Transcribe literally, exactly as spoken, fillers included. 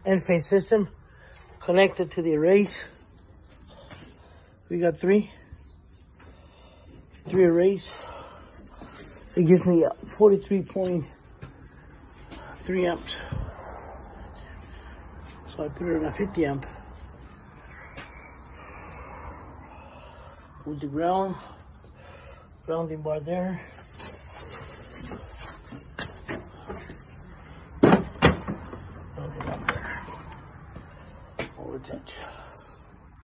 end phase system connected to the arrays. We got three, three arrays. It gives me forty-three point three amps. So I put it on a fifty amp. With the ground, grounding bar there.